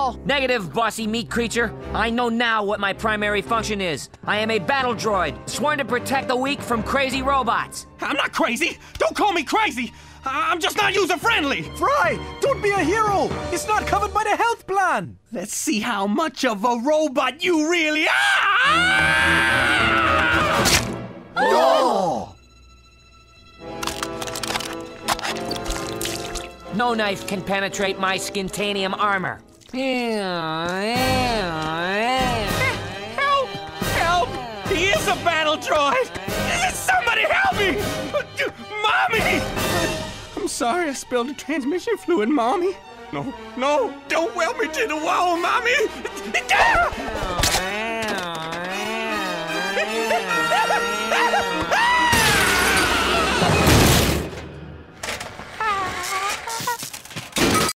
Negative, bossy meat creature. I know now what my primary function is. I am a battle droid, sworn to protect the weak from crazy robots. I'm not crazy! Don't call me crazy! I'm just not user-friendly! Fry, don't be a hero! It's not covered by the health plan! Let's see how much of a robot you really are! Oh! No knife can penetrate my skintanium armor. Help! Help! He is a battle droid! Somebody help me! Mommy! I'm sorry I spilled the transmission fluid, Mommy. No, don't weld me to the wall, Mommy!